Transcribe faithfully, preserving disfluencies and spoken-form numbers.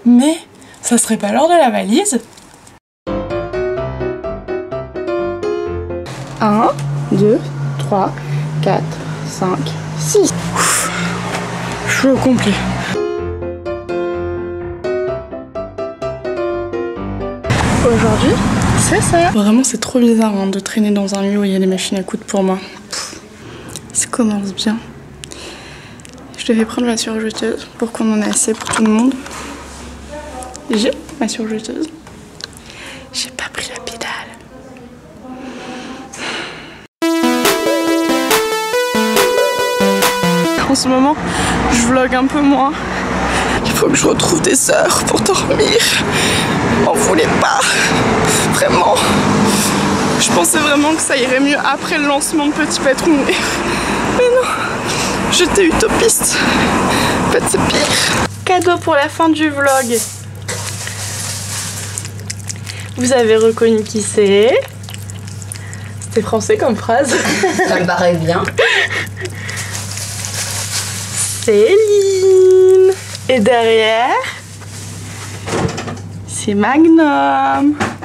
Mais ça serait pas l'heure de la valise? un, deux, trois, quatre, cinq, six. Je suis au complet. Aujourd'hui, c'est ça. Vraiment, c'est trop bizarre hein, de traîner dans un lieu où il y a des machines à coudre pour moi. Pff, ça commence bien. Je devais prendre ma surjeteuse pour qu'on en ait assez pour tout le monde. J'ai ma surjeteuse. J'ai pas pris la pédale. En ce moment, je vlog un peu moins. Il faut que je retrouve des heures pour dormir. M'en voulez pas. Vraiment. Je pensais vraiment que ça irait mieux après le lancement de Petit Patron. Mais, mais non. J'étais utopiste. En fait, c'est pire. Cadeau pour la fin du vlog. Vous avez reconnu qui c'est? C'était français comme phrase. Ça me paraît bien. Céline. Et derrière, c'est Magnum.